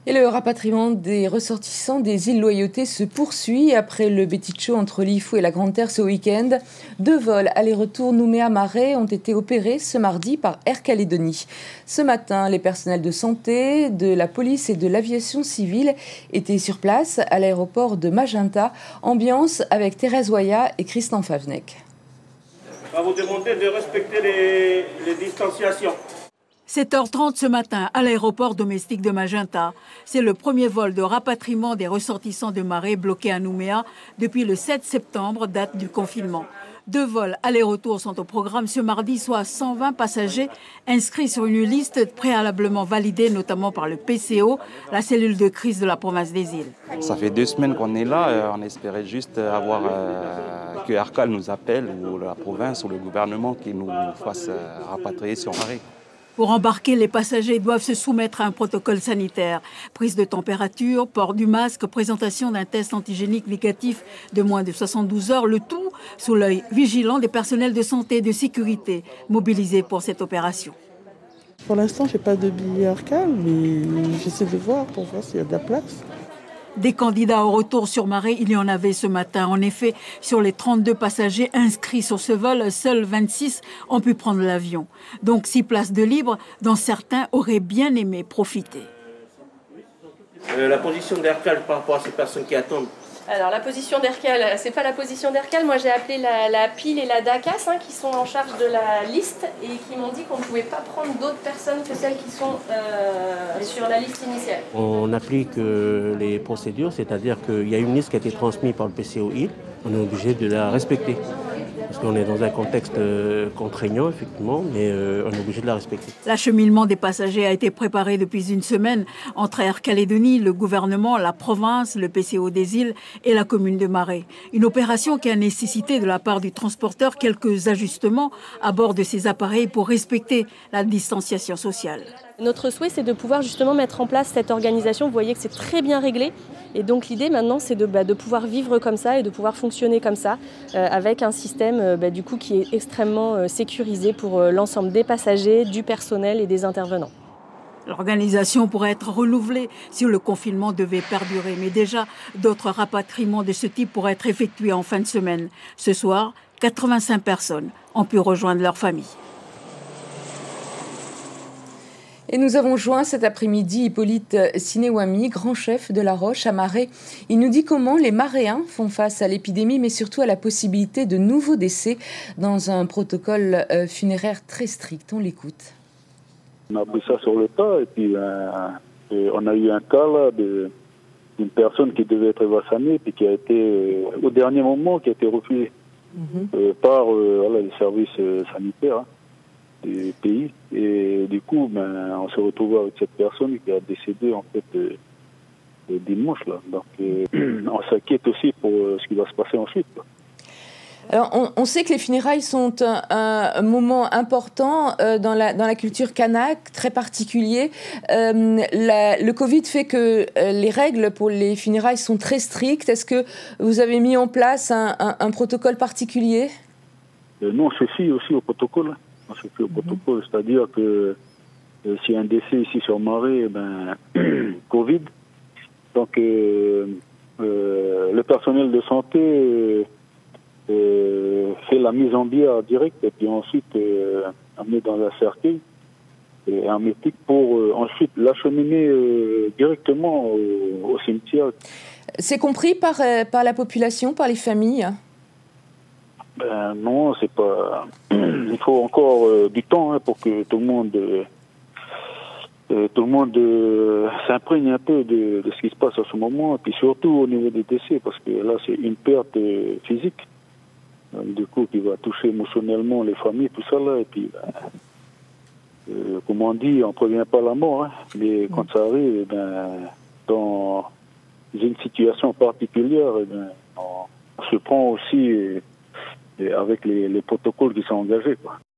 Et le rapatriement des ressortissants des îles Loyauté se poursuit après le Betty-Show entre Lifou et la Grande-Terre ce week-end. 2 vols aller-retour Nouméa-Marais ont été opérés ce mardi par Air Calédonie. Ce matin, les personnels de santé, de la police et de l'aviation civile étaient sur place à l'aéroport de Magenta. Ambiance avec Thérèse Oya et Christian Favnek. On va vous demander de respecter les distanciations. 7h30 ce matin à l'aéroport domestique de Magenta. C'est le premier vol de rapatriement des ressortissants de Marais bloqués à Nouméa depuis le 7 septembre, date du confinement. 2 vols aller-retour sont au programme ce mardi, soit 120 passagers inscrits sur une liste préalablement validée, notamment par le PCO, la cellule de crise de la province des îles. Ça fait 2 semaines qu'on est là, on espérait juste avoir que Arcal nous appelle, ou la province ou le gouvernement qui nous fasse rapatrier sur Marais. Pour embarquer, les passagers doivent se soumettre à un protocole sanitaire. Prise de température, port du masque, présentation d'un test antigénique négatif de moins de 72 heures, le tout sous l'œil vigilant des personnels de santé et de sécurité mobilisés pour cette opération. Pour l'instant, je n'ai pas de billet Arcal, mais j'essaie de voir pour voir s'il y a de la place. Des candidats au retour sur Marais, il y en avait ce matin. En effet, sur les 32 passagers inscrits sur ce vol, seuls 26 ont pu prendre l'avion. Donc 6 places de libre dont certains auraient bien aimé profiter. La position d'Aircal par rapport à ces personnes qui attendent. Alors la position d'Aircal, c'est pas la position d'Aircal. Moi j'ai appelé la PIL et la DACAS qui sont en charge de la liste et qui m'ont dit qu'on ne pouvait pas prendre d'autres personnes que celles qui sont sur la liste initiale. On applique les procédures, c'est-à-dire qu'il y a une liste qui a été transmise par le PCO île. On est obligé de la respecter. Parce qu'on est dans un contexte contraignant, effectivement, mais on est obligé de la respecter. L'acheminement des passagers a été préparé depuis une semaine entre Air Calédonie, le gouvernement, la province, le PCO des îles et la commune de Marais. Une opération qui a nécessité de la part du transporteur quelques ajustements à bord de ces appareils pour respecter la distanciation sociale. Notre souhait, c'est de pouvoir justement mettre en place cette organisation. Vous voyez que c'est très bien réglé. Et donc l'idée maintenant, c'est de pouvoir vivre comme ça et de pouvoir fonctionner comme ça, avec un système du coup, qui est extrêmement sécurisé pour l'ensemble des passagers, du personnel et des intervenants. L'organisation pourrait être renouvelée si le confinement devait perdurer. Mais déjà, d'autres rapatriements de ce type pourraient être effectués en fin de semaine. Ce soir, 85 personnes ont pu rejoindre leur famille. Et nous avons joint cet après-midi Hippolyte Sinewami, grand chef de La Roche à Marais. Il nous dit comment les Maréens font face à l'épidémie, mais surtout à la possibilité de nouveaux décès dans un protocole funéraire très strict. On l'écoute. On a pris ça sur le tas et puis on a eu un cas là, d'une personne qui devait être vaccinée puis qui a été, au dernier moment, qui a été refusée par les services sanitaires du pays. Et du coup, on s'est retrouvé avec cette personne qui a décédé en fait dimanche là. Donc on s'inquiète aussi pour ce qui va se passer ensuite. Alors, on sait que les funérailles sont un moment important dans la culture kanak, très particulier. Le Covid fait que les règles pour les funérailles sont très strictes. Est-ce que vous avez mis en place un protocole particulier ? Non, on se fie aussi au protocole. On se fie au protocole, c'est-à-dire que s'il y a un décès ici sur Marais, Covid, donc le personnel de santé fait la mise en bière directe et puis ensuite amené dans un cercueil et hermétique pour ensuite l'acheminer directement au cimetière. C'est compris par la population, par les familles ? Non, c'est pas. Il faut encore du temps pour que tout le monde s'imprègne un peu de ce qui se passe à ce moment, et puis surtout au niveau des décès, parce que là c'est une perte physique, du coup qui va toucher émotionnellement les familles, tout ça là, et puis comme on dit, on prévient pas la mort, mais quand ça arrive, dans une situation particulière, on se prend aussi avec les protocoles qui sont engagés, quoi.